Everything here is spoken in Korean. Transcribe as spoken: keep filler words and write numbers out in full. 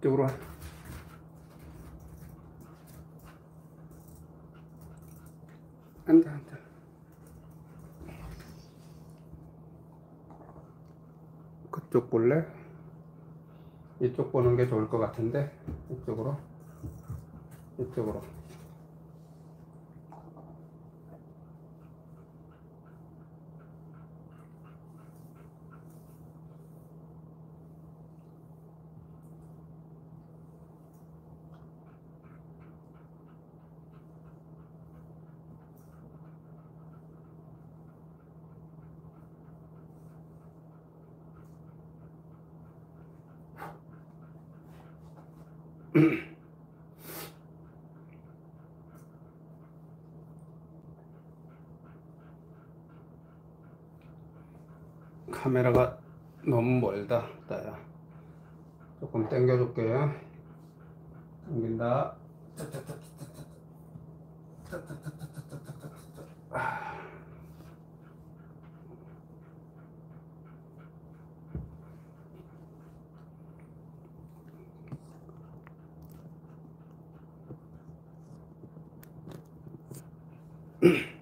이쪽으로 와. 앉아 앉아. 그쪽 볼래? 이쪽 보는 게 좋을 것 같은데. 이쪽으로 이쪽으로. 카메라가 너무 멀다, 따야. 조금 당겨줄게. 당긴다. 음.